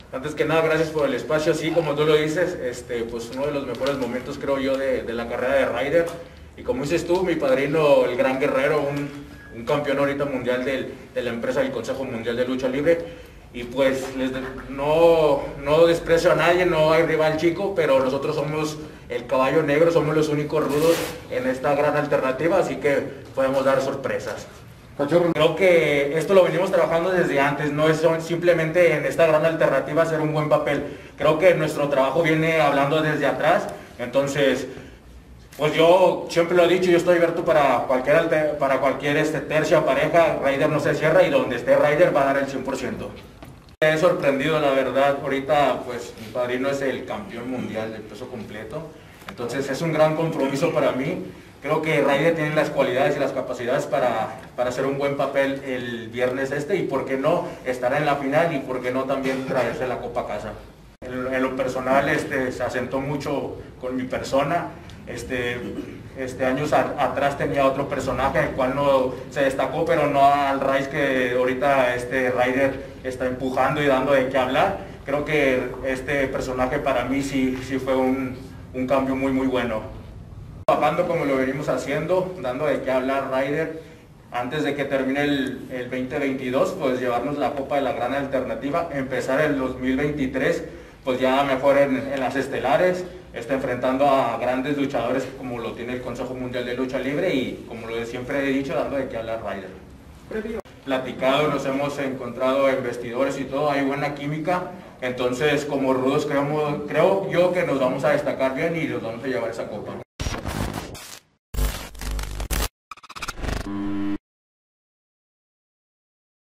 Antes que nada, gracias por el espacio. Sí, como tú lo dices, pues uno de los mejores momentos, creo yo, de la carrera de Ryder. Y como dices tú, mi padrino, el Gran Guerrero, un campeón ahorita mundial de la empresa del Consejo Mundial de Lucha Libre. Y pues no desprecio a nadie, no hay rival chico, pero nosotros somos el caballo negro, somos los únicos rudos en esta gran alternativa, así que podemos dar sorpresas. Creo que esto lo venimos trabajando desde antes, no es simplemente en esta gran alternativa hacer un buen papel. Creo que nuestro trabajo viene hablando desde atrás, entonces pues yo siempre lo he dicho, yo estoy abierto para cualquier tercia, pareja. Ryder no se cierra y donde esté Ryder va a dar el 100%. Me he sorprendido, la verdad. Ahorita pues mi padrino es el campeón mundial del peso completo, entonces es un gran compromiso para mí. Creo que Ryder tiene las cualidades y las capacidades para hacer un buen papel el viernes y por qué no estar en la final y por qué no también traerse la copa a casa. En lo personal se asentó mucho con mi persona. Años atrás tenía otro personaje el cual no se destacó, pero no al raíz que ahorita Ryder está empujando y dando de qué hablar. Creo que este personaje para mí sí fue un cambio muy bueno. Trabajando como lo venimos haciendo, dando de qué hablar Ryder, antes de que termine el 2022, pues llevarnos la Copa de la Gran Alternativa, empezar el 2023, pues ya mejor en las estelares, enfrentando a grandes luchadores como lo tiene el Consejo Mundial de Lucha Libre y como siempre he dicho, dando de qué hablar Ryder. Platicado, nos hemos encontrado en vestidores y todo, hay buena química, entonces como rudos creo yo que nos vamos a destacar bien y nos vamos a llevar esa copa.